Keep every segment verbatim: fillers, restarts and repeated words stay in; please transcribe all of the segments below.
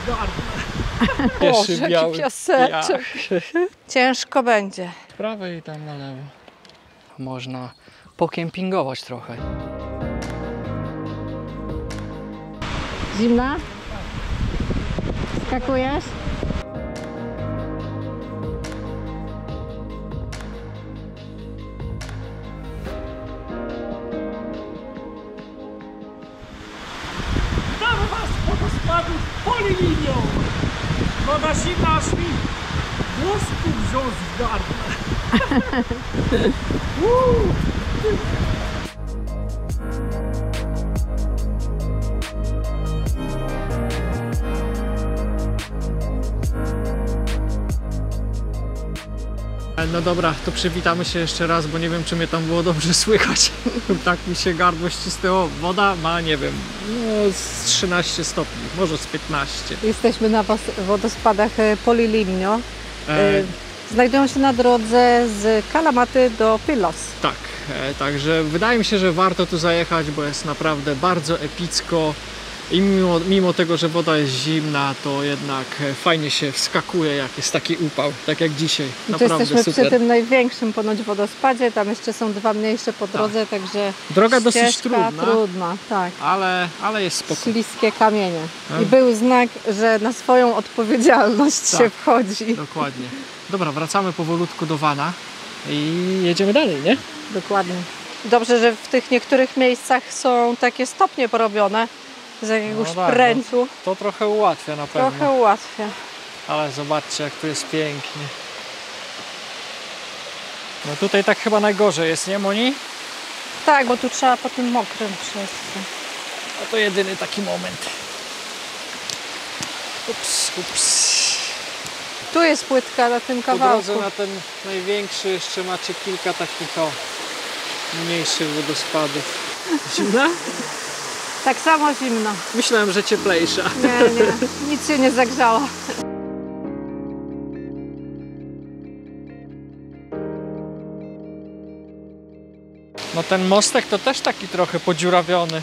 Boże, jaki piaseczek. Ciężko będzie. Z prawej i tam na lewo. Można pokempingować trochę. Zimna? Skakujesz? Witamy Was z wodospadu Polilinią! Woda zimna, aż mi włosku wziął z gardła. No dobra, to przywitamy się jeszcze raz, bo nie wiem, czy mnie tam było dobrze słychać. Tak mi się gardło ścisnęło. Woda ma, nie wiem, no z trzynaście stopni, może z piętnaście. Jesteśmy na wodospadach Polilimno. E... Znajdują się na drodze z Kalamaty do Pylos. Tak, e, także wydaje mi się, że warto tu zajechać, bo jest naprawdę bardzo epicko. I mimo, mimo tego, że woda jest zimna, to jednak fajnie się wskakuje, jak jest taki upał, tak jak dzisiaj. I naprawdę tu jesteśmy super. przy tym największym ponoć wodospadzie, tam jeszcze są dwa mniejsze po drodze, tak. Także droga dosyć trudna, trudna tak. ale, ale jest spoko. Śliskie kamienie. Hmm. I był znak, że na swoją odpowiedzialność tak, się wchodzi. Dokładnie. Dobra, wracamy powolutku do vana i jedziemy dalej, nie? Dokładnie. Dobrze, że w tych niektórych miejscach są takie stopnie porobione z jakiegoś no tak, pręcu. no, to trochę ułatwia na pewno. Trochę ułatwia. Ale zobaczcie, jak tu jest pięknie. No tutaj tak chyba najgorzej jest, nie Moni? Tak, bo tu trzeba po tym mokrym przejść. A to jedyny taki moment. Ups, ups. Tu jest płytka na tym Po kawałku. drodze na ten największy jeszcze macie kilka takich o mniejszych wodospadów. Zimna? Tak samo zimno. Myślałem, że cieplejsza. Nie, nie, nic się nie zagrzało. No ten mostek to też taki trochę podziurawiony.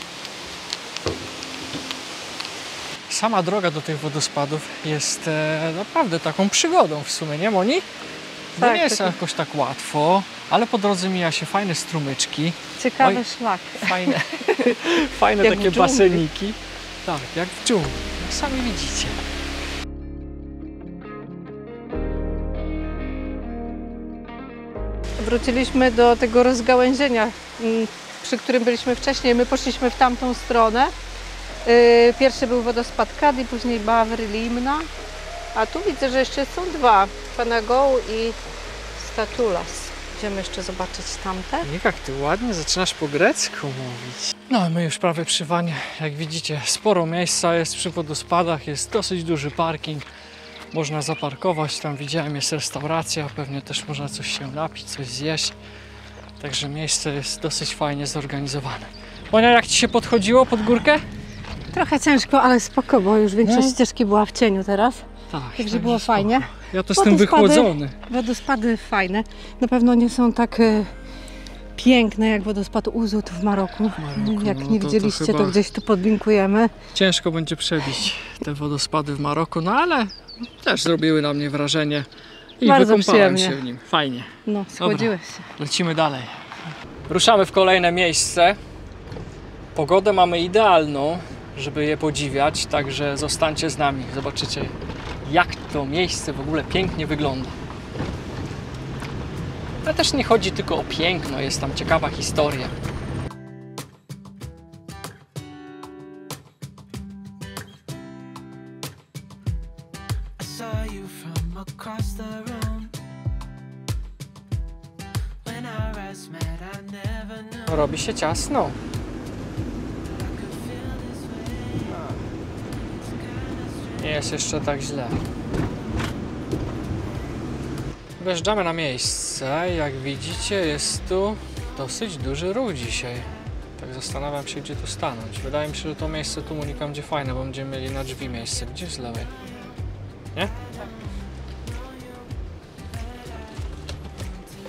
Sama droga do tych wodospadów jest e, naprawdę taką przygodą w sumie, nie Moni? Bo Tak, nie jest taki... jakoś tak łatwo, ale po drodze mija się fajne strumyczki. Ciekawy Oj, szlak. Fajne, fajne Jak takie w dżungli. baseniki. Tak, jak w dżungli. Jak sami widzicie. Wróciliśmy do tego rozgałęzienia, przy którym byliśmy wcześniej. My poszliśmy w tamtą stronę. Pierwszy był wodospad Kadi, później Bawry Limna. A tu widzę, że jeszcze są dwa. Panagou i Statulas. Idziemy jeszcze zobaczyć tamte. Jak ty ładnie zaczynasz po grecku mówić. No, my już prawie przy wanie. Jak widzicie, sporo miejsca jest przy wodospadach. Jest dosyć duży parking. Można zaparkować. Tam widziałem, jest restauracja. Pewnie też można coś się napić, coś zjeść. Także miejsce jest dosyć fajnie zorganizowane. Monia, jak ci się podchodziło pod górkę? Trochę ciężko, ale spoko, bo już większość No. ścieżki była w cieniu teraz. Tak. Także było fajnie. Ja to jestem Wodospady, wychłodzony. Wodospady fajne. Na pewno nie są tak e, piękne jak wodospad Uzut w Maroku. Maroku, Jak no nie to- to widzieliście, to, chyba- gdzieś tu podlinkujemy. Ciężko będzie przebić te wodospady w Maroku, no ale też zrobiły na mnie wrażenie. I Bardzo wykąpałem przyjemnie. się w nim. Fajnie. No, schłodziłeś się. Lecimy dalej. Ruszamy w kolejne miejsce. Pogodę mamy idealną, żeby je podziwiać, także zostańcie z nami. Zobaczycie, jak to miejsce w ogóle pięknie wygląda. Ale też nie chodzi tylko o piękno, jest tam ciekawa historia. Robi się ciasno. Nie jest jeszcze tak źle. Wjeżdżamy na miejsce. Jak widzicie, jest tu dosyć duży ruch dzisiaj. Tak zastanawiam się, gdzie tu stanąć. Wydaje mi się, że to miejsce tu, Monika, będzie fajne, bo będziemy mieli na drzwi miejsce. Gdzie z lewej? Nie?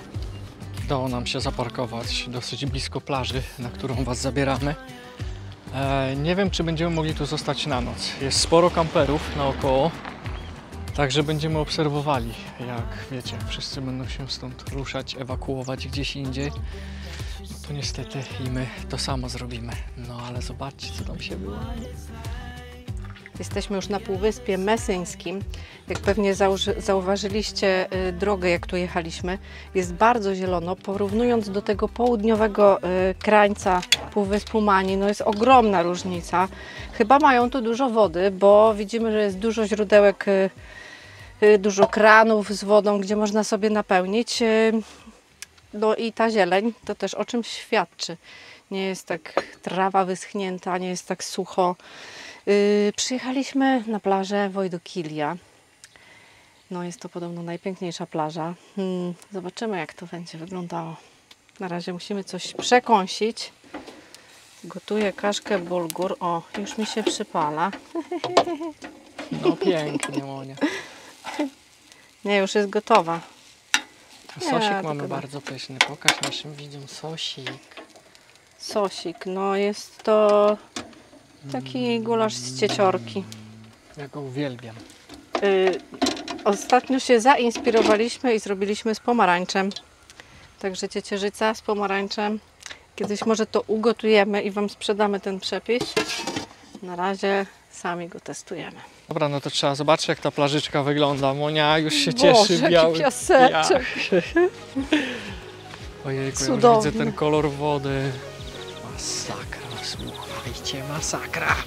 Udało nam się zaparkować dosyć blisko plaży, na którą Was zabieramy. E, nie wiem, czy będziemy mogli tu zostać na noc. Jest sporo kamperów naokoło, także będziemy obserwowali, jak wiecie, wszyscy będą się stąd ruszać, ewakuować gdzieś indziej. To niestety i my to samo zrobimy. No ale zobaczcie, co tam się wyłania. Jesteśmy już na Półwyspie Messyńskim. Jak pewnie zauważyliście y, drogę, jak tu jechaliśmy, jest bardzo zielono. Porównując do tego południowego y, krańca Półwyspu Mani, no jest ogromna różnica. Chyba mają tu dużo wody, bo widzimy, że jest dużo źródełek, y, y, dużo kranów z wodą, gdzie można sobie napełnić. Y, no i ta zieleń to też o czymś świadczy. Nie jest tak trawa wyschnięta, nie jest tak sucho. Yy, przyjechaliśmy na plażę Wojdokilia. No jest to podobno najpiękniejsza plaża. Hmm, zobaczymy, jak to będzie wyglądało. Na razie musimy coś przekąsić. Gotuję kaszkę bulgur. O, już mi się przypala. No pięknie, Monia. Nie, już jest gotowa. Sosik Nie, mamy tylko- bardzo pyszny. Pokaż naszym widzom sosik. Sosik, no jest to taki gulasz z cieciorki. Ja go uwielbiam. Y, ostatnio się zainspirowaliśmy i zrobiliśmy z pomarańczem. Także ciecierzyca z pomarańczem. Kiedyś może to ugotujemy i Wam sprzedamy ten przepis. Na razie sami go testujemy. Dobra, no to trzeba zobaczyć, jak ta plażyczka wygląda. Monia już się Boże, cieszy, jaki biały piaseczek. piach. Ojejku, ja już Cudowny. widzę ten kolor wody. Masakra, słuchajcie, masakra.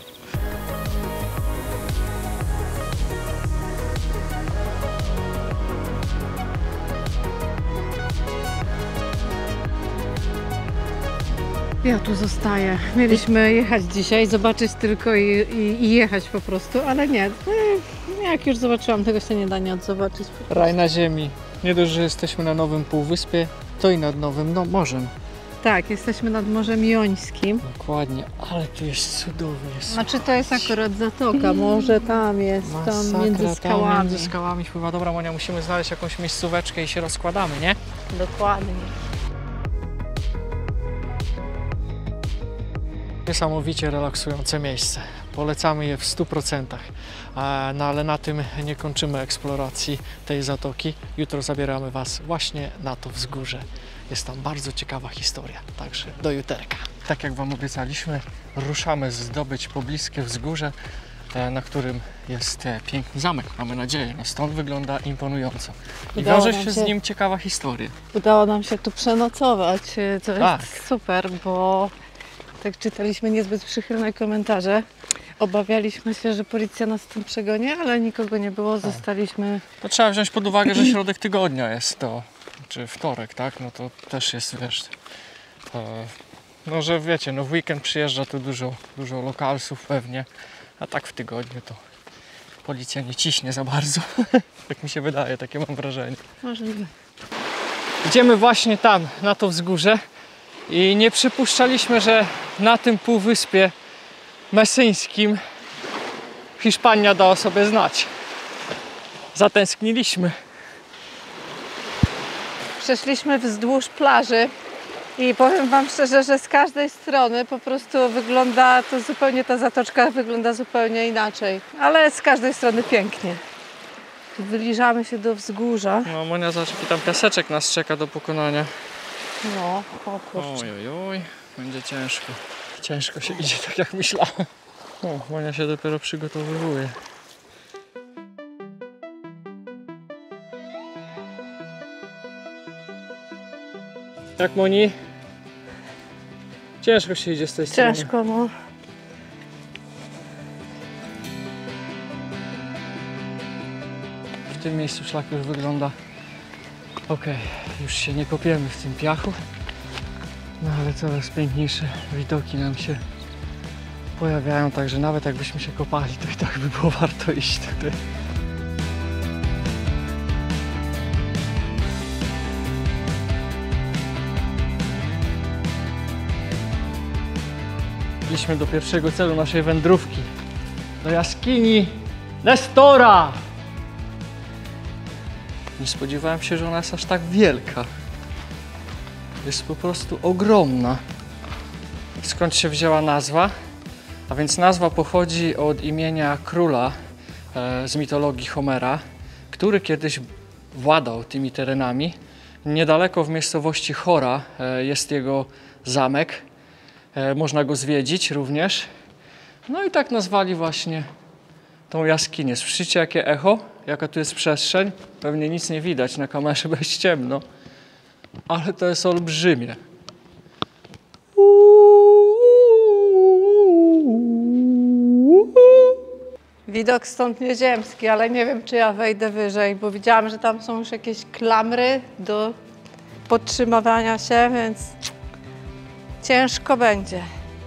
Ja tu zostaję. Mieliśmy jechać dzisiaj, zobaczyć tylko i, i, i jechać po prostu, ale nie. E, Jak już zobaczyłam, tego się nie da nie odzobaczyć. Raj na ziemi. Nie dość, że jesteśmy na nowym półwyspie, to i nad nowym no, morzem. Tak, jesteśmy nad Morzem Jońskim. Dokładnie, ale tu jest cudownie. Jest Znaczy to jest akurat zatoka, może tam jest, tam masakra, między tam skałami. między skałami wpływa. Dobra, Monia, musimy znaleźć jakąś miejscóweczkę i się rozkładamy, nie? Dokładnie. Niesamowicie relaksujące miejsce. Polecamy je w stu procentach. E, No ale na tym nie kończymy eksploracji tej zatoki. Jutro zabieramy Was właśnie na to wzgórze. Jest tam bardzo ciekawa historia, także do juterka. Tak jak Wam obiecaliśmy, ruszamy zdobyć pobliskie wzgórze, e, na którym jest e, piękny zamek, mamy nadzieję. No stąd wygląda imponująco. I Udało wiąże nam się z się. nim ciekawa historia. Udało nam się tu przenocować, co jest Tak. super, bo tak czytaliśmy niezbyt przychylne komentarze. Obawialiśmy się, że policja nas tam przegoni, ale nikogo nie było, zostaliśmy. To trzeba wziąć pod uwagę, że środek tygodnia jest to, czy wtorek, tak? No to też jest, wiesz, e, no że wiecie, no w weekend przyjeżdża tu dużo, dużo lokalsów pewnie, a tak w tygodniu to policja nie ciśnie za bardzo, jak mi się wydaje, takie mam wrażenie. Możliwe. Idziemy właśnie tam, na to wzgórze i nie przypuszczaliśmy, że na tym półwyspie mesyńskim Hiszpania da o sobie znać. Zatęskniliśmy. Przeszliśmy wzdłuż plaży i powiem Wam szczerze, że z każdej strony po prostu wygląda to zupełnie, ta zatoczka wygląda zupełnie inaczej, ale z każdej strony pięknie. Zbliżamy się do wzgórza. No Monia, zobacz, jaki tam piaseczek nas czeka do pokonania. No, o kurczę. Oj, oj, oj, będzie ciężko. Ciężko się idzie, tak jak myślałem. O, Monia się dopiero przygotowuje. Jak Moni? Ciężko się idzie z tej strony. Ciężko, no. W tym miejscu szlak już wygląda ok. Już się nie kopiemy w tym piachu. No ale coraz piękniejsze widoki nam się pojawiają, także nawet jakbyśmy się kopali, to i tak by było warto iść tutaj. Doszliśmy do pierwszego celu naszej wędrówki. Do jaskini Nestora! Nie spodziewałem się, że ona jest aż tak wielka. Jest po prostu ogromna. Skąd się wzięła nazwa? A więc nazwa pochodzi od imienia króla e, z mitologii Homera, który kiedyś władał tymi terenami. Niedaleko w miejscowości Chora e, jest jego zamek. E, można go zwiedzić również. No i tak nazwali właśnie tą jaskinię. Słyszycie jakie echo? Jaka tu jest przestrzeń? Pewnie nic nie widać na kamerze, bo jest ciemno. Ale to jest olbrzymie. Widok stąd nieziemski, ale nie wiem, czy ja wejdę wyżej, bo widziałam, że tam są już jakieś klamry do podtrzymywania się, więc ciężko będzie.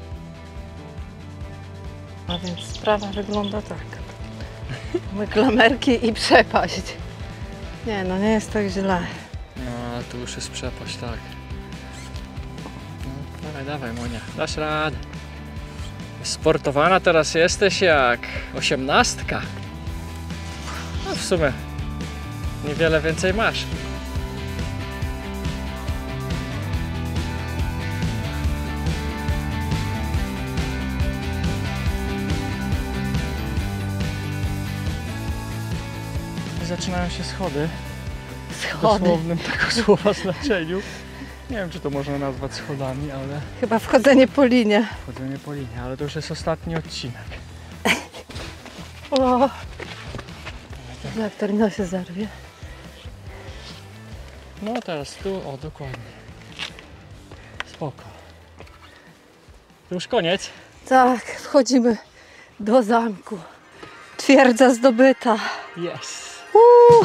A więc sprawa wygląda tak. Mamy klamerki i przepaść. Nie, no nie jest tak źle. No, tu już jest przepaść, tak. No, dawaj, dawaj, Monia, dasz radę. Sportowana teraz jesteś jak osiemnastka. No w sumie niewiele więcej masz. Zaczynają się schody. Schody. W dosłownym tego słowa znaczeniu. Nie wiem, czy to można nazwać schodami, ale... Chyba wchodzenie po linie. Wchodzenie po linie, ale to już jest ostatni odcinek. O! Jak to się zarwie. No teraz tu, o dokładnie. Spoko. To już koniec. Tak, wchodzimy do zamku. Twierdza zdobyta. Yes. Uuu.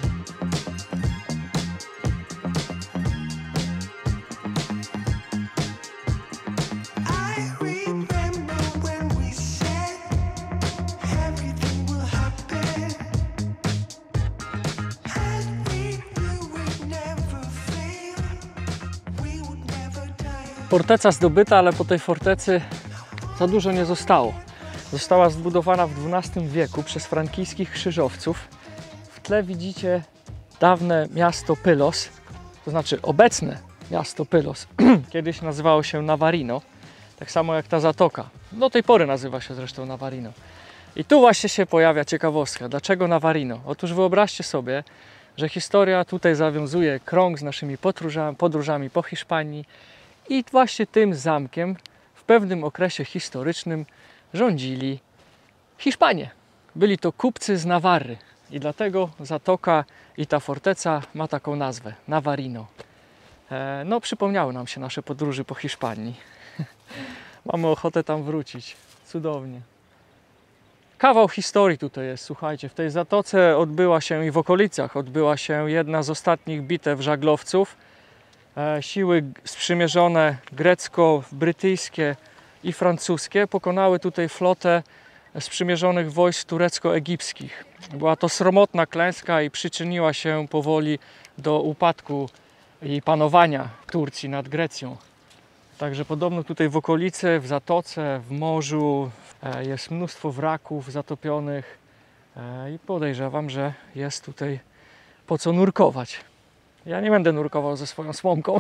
Forteca zdobyta, ale po tej fortecy za dużo nie zostało. Została zbudowana w dwunastym wieku przez frankijskich krzyżowców. W tle widzicie dawne miasto Pylos, to znaczy obecne miasto Pylos. Kiedyś nazywało się Navarino, tak samo jak ta zatoka. Do tej pory nazywa się zresztą Navarino. I tu właśnie się pojawia ciekawostka. Dlaczego Navarino? Otóż wyobraźcie sobie, że historia tutaj zawiązuje krąg z naszymi podróżami, podróżami po Hiszpanii i właśnie tym zamkiem w pewnym okresie historycznym rządzili Hiszpanie. Byli to kupcy z Nawarry i dlatego zatoka i ta forteca ma taką nazwę, Navarino. E, no przypomniały nam się nasze podróże po Hiszpanii. Mamy ochotę tam wrócić. Cudownie. Kawał historii tutaj jest, słuchajcie. W tej zatoce odbyła się i w okolicach odbyła się jedna z ostatnich bitew żaglowców. E, siły sprzymierzone grecko-brytyjskie i francuskie pokonały tutaj flotę sprzymierzonych wojsk turecko-egipskich. Była to sromotna klęska i przyczyniła się powoli do upadku i panowania Turcji nad Grecją. Także podobno tutaj w okolicy, w zatoce, w morzu jest mnóstwo wraków zatopionych i podejrzewam, że jest tutaj po co nurkować. Ja nie będę nurkował ze swoją słomką.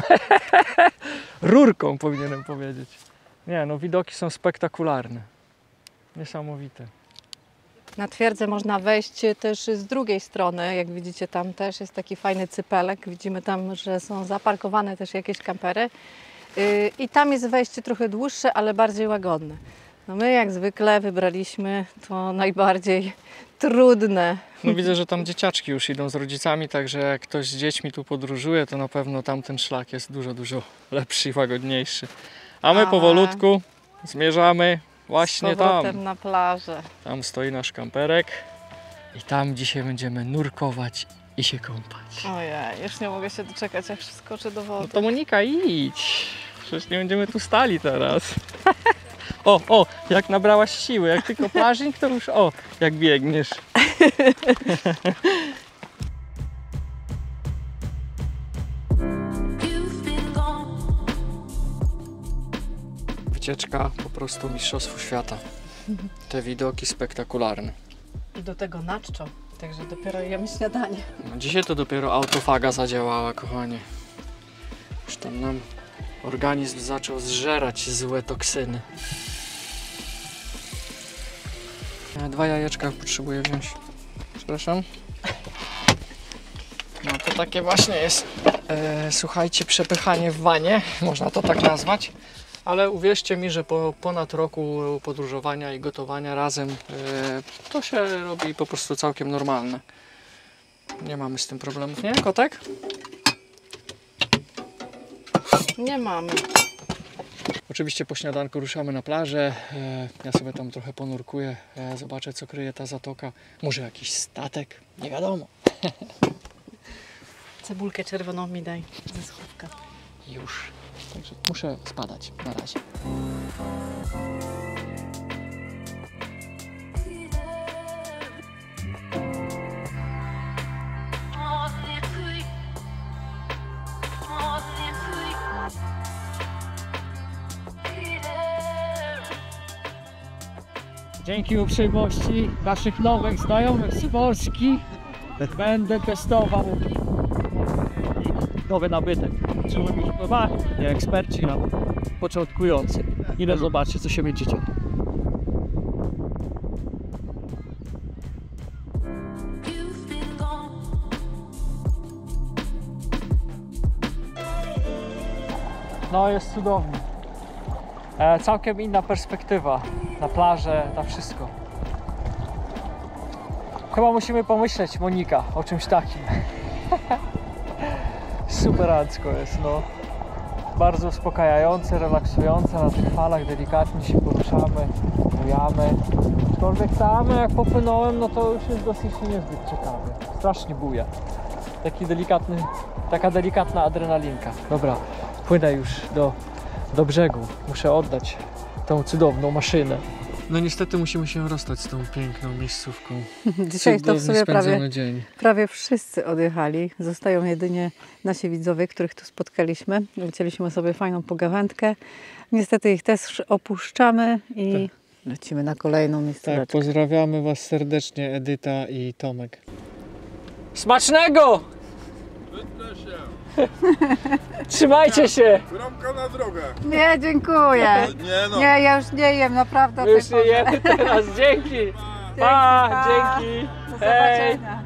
Rurką powinienem powiedzieć. Nie, no widoki są spektakularne. Niesamowite. Na twierdzę można wejść też z drugiej strony. Jak widzicie, tam też jest taki fajny cypelek. Widzimy tam, że są zaparkowane też jakieś kampery. I tam jest wejście trochę dłuższe, ale bardziej łagodne. No my jak zwykle wybraliśmy to najbardziej trudne. No widzę, że tam dzieciaczki już idą z rodzicami, także jak ktoś z dziećmi tu podróżuje, to na pewno tamten szlak jest dużo, dużo lepszy i łagodniejszy. A my A. powolutku zmierzamy właśnie Z powrotem tam. na plażę. Tam stoi nasz kamperek i tam dzisiaj będziemy nurkować i się kąpać. Ojej, już nie mogę się doczekać, jak skoczę do No wody. to Monika, idź. Przecież nie będziemy tu stali teraz. O, o, jak nabrałaś siły, jak tylko plażnik, to już o, jak biegniesz. Wycieczka po prostu mistrzostwo świata. Te widoki spektakularne. I do tego na czczo, także dopiero jemy śniadanie. No, dzisiaj to dopiero autofaga zadziałała, kochanie. Już tam nam organizm zaczął zżerać złe toksyny. E, dwa jajeczka potrzebuję wziąć. Przepraszam. No to takie właśnie jest, e, słuchajcie, przepychanie w wanie, można to tak nazwać. Ale uwierzcie mi, że po ponad roku podróżowania i gotowania razem e, to się robi po prostu całkiem normalne. Nie mamy z tym problemów, nie, kotek? Nie mamy. Oczywiście po śniadanku ruszamy na plażę. E, ja sobie tam trochę ponurkuję, e, zobaczę co kryje ta zatoka. Może jakiś statek? Nie wiadomo. Cebulkę czerwoną mi daj ze schowka. Już. Także muszę spadać na razie. Dzięki uprzejmości naszych nowych znajomych z Polski będę testował nowy nabytek. Trzeba być pływali, nie eksperci, a początkujący. Ile zobaczcie, co się będziecie. No jest cudownie. E, całkiem inna perspektywa na plażę, na wszystko. Chyba musimy pomyśleć, Monika, o czymś takim. Superancko jest, no. Bardzo uspokajające, relaksujące, na tych falach delikatnie się poruszamy, bujamy. Aczkolwiek sam jak popłynąłem, no to już jest dosyć niezbyt ciekawie. Strasznie buja. Taki delikatny, taka delikatna adrenalinka. Dobra, płynę już do, do brzegu. Muszę oddać tą cudowną maszynę. No niestety musimy się rozstać z tą piękną miejscówką. Dzisiaj to w sobie prawie, dzień. prawie wszyscy odjechali. Zostają jedynie nasi widzowie, których tu spotkaliśmy. Wycięliśmy sobie fajną pogawędkę. Niestety ich też opuszczamy i tak. Lecimy na kolejną miejscówkę. Tak, pozdrawiamy Was serdecznie, Edyta i Tomek. Smacznego! Wytnę się. Trzymajcie się! Bramka na drogę. Nie, dziękuję. Nie no. Nie, ja już nie jem, naprawdę. My już nie jemy teraz, dzięki! Pa, pa. dzięki! Do Hej! zobaczenia.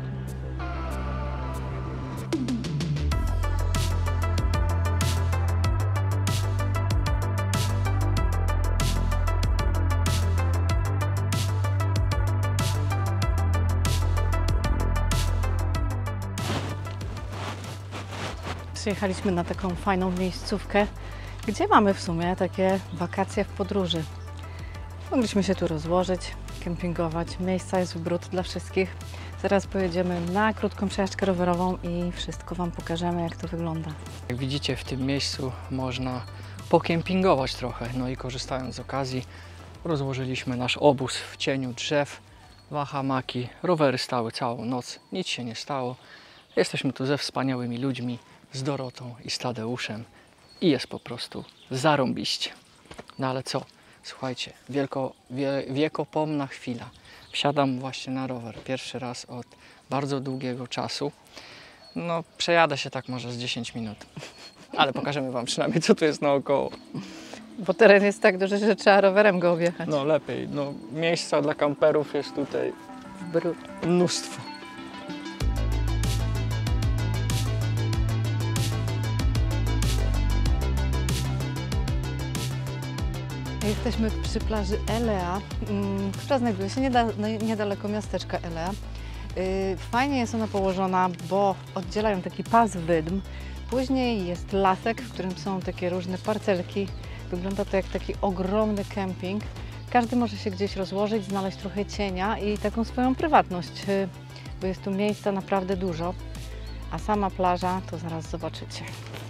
Przyjechaliśmy na taką fajną miejscówkę, gdzie mamy w sumie takie wakacje w podróży. Mogliśmy się tu rozłożyć, kempingować, miejsca jest w bród dla wszystkich. Zaraz pojedziemy na krótką przejażdżkę rowerową i wszystko Wam pokażemy, jak to wygląda. Jak widzicie, w tym miejscu można pokempingować trochę, no i korzystając z okazji rozłożyliśmy nasz obóz w cieniu drzew, dwa hamaki, rowery stały całą noc, nic się nie stało. Jesteśmy tu ze wspaniałymi ludźmi, z Dorotą i z Tadeuszem i jest po prostu zarąbiście. No ale co? Słuchajcie, wielko, wie, wiekopomna chwila. Wsiadam właśnie na rower pierwszy raz od bardzo długiego czasu. No przejadę się tak może z dziesięć minut, ale pokażemy Wam przynajmniej co tu jest naokoło. Bo teren jest tak duży, że trzeba rowerem go objechać. No lepiej, no miejsca dla kamperów jest tutaj W bród. mnóstwo. Jesteśmy przy plaży Elea, która znajduje się niedaleko miasteczka Elea. Fajnie jest ona położona, bo oddzielają taki pas wydm. Później jest lasek, w którym są takie różne parcelki. Wygląda to jak taki ogromny kemping. Każdy może się gdzieś rozłożyć, znaleźć trochę cienia i taką swoją prywatność, bo jest tu miejsca naprawdę dużo. A sama plaża to zaraz zobaczycie.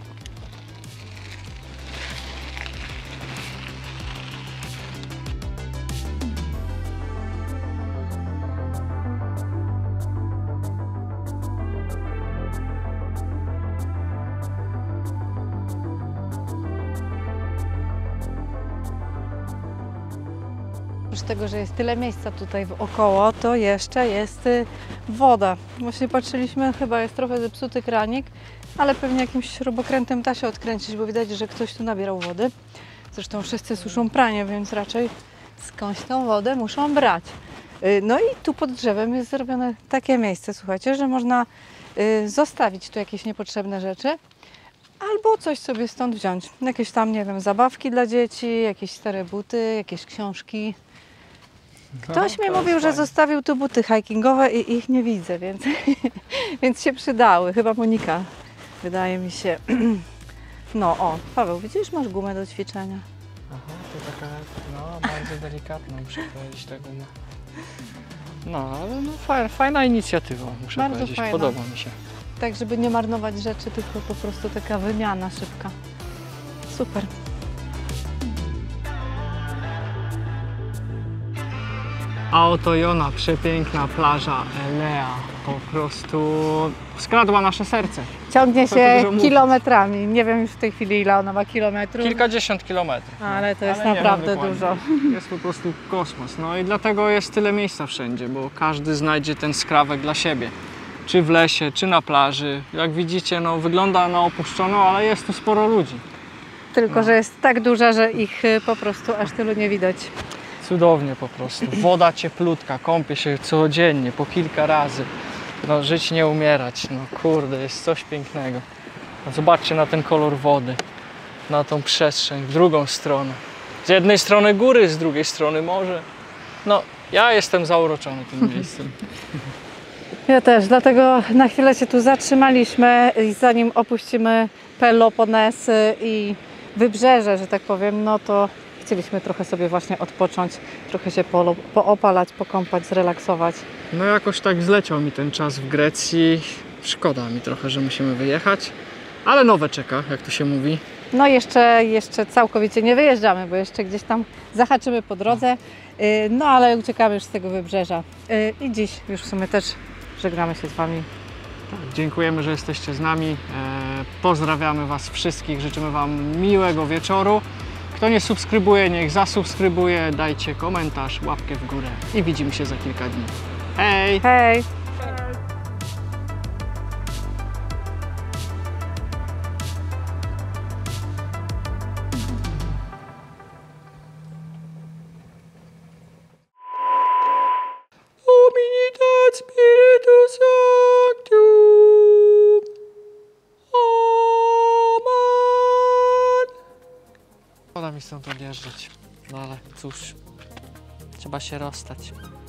Oprócz tego, że jest tyle miejsca tutaj wokoło, to jeszcze jest woda. Właśnie patrzyliśmy, chyba jest trochę zepsuty kranik, ale pewnie jakimś śrubokrętem da się odkręcić, bo widać, że ktoś tu nabierał wody. Zresztą wszyscy suszą pranie, więc raczej skądś tą wodę muszą brać. Y, No i tu pod drzewem jest zrobione takie miejsce, słuchajcie, że można y, zostawić tu jakieś niepotrzebne rzeczy albo coś sobie stąd wziąć. Jakieś tam, nie wiem, zabawki dla dzieci, jakieś stare buty, jakieś książki. Ktoś No, mi to mówił, jest że fajne. zostawił tu buty hikingowe i ich nie widzę, więc, więc się przydały. Chyba Monika, wydaje mi się. No o, Paweł, widzisz, masz gumę do ćwiczenia. Aha, to taka, no, bardzo delikatna, muszę powiedzieć, ta guma. No, ale no, fajna, fajna inicjatywa, muszę Bardzo powiedzieć, fajna. podoba mi się. Tak, żeby nie marnować rzeczy, tylko po prostu taka wymiana szybka. Super. A oto i ona, przepiękna plaża Elea, po prostu skradła nasze serce. Ciągnie Co tu się dużo mówić. kilometrami. Nie wiem już w tej chwili, ile ona ma kilometrów. Kilkadziesiąt kilometrów. Ale to jest Ale nie wiem naprawdę dokładnie. dużo. Jest po prostu kosmos. No i dlatego jest tyle miejsca wszędzie, bo każdy znajdzie ten skrawek dla siebie. Czy w lesie, czy na plaży. Jak widzicie, no wygląda na opuszczoną, ale jest tu sporo ludzi. Tylko, No. że jest tak duża, że ich y, po prostu aż tylu nie widać. Cudownie po prostu. Woda cieplutka, kąpię się codziennie, po kilka razy. No żyć nie umierać, no kurde, jest coś pięknego. No, zobaczcie na ten kolor wody, na tą przestrzeń, w drugą stronę. Z jednej strony góry, z drugiej strony morze. No, ja jestem zauroczony tym miejscem. Ja też, dlatego na chwilę się tu zatrzymaliśmy i zanim opuścimy Pelopones i wybrzeże, że tak powiem, no to chcieliśmy trochę sobie właśnie odpocząć, trochę się polo- poopalać, pokąpać, zrelaksować. No jakoś tak zleciał mi ten czas w Grecji. Szkoda mi trochę, że musimy wyjechać, ale nowe czeka, jak to się mówi. No jeszcze, jeszcze całkowicie nie wyjeżdżamy, bo jeszcze gdzieś tam zahaczymy po drodze, yy, no ale uciekamy już z tego wybrzeża. Yy, I dziś już w sumie też żegnamy się z Wami. Tak, dziękujemy, że jesteście z nami. E, pozdrawiamy Was wszystkich, życzymy Wam miłego wieczoru. Kto nie subskrybuje, niech zasubskrybuje, dajcie komentarz, łapkę w górę i widzimy się za kilka dni. Hej! Hej! Huminitat Spiritus Sanctum. Amen. Szkoda mi stąd odjeżdżać, no ale cóż, trzeba się rozstać.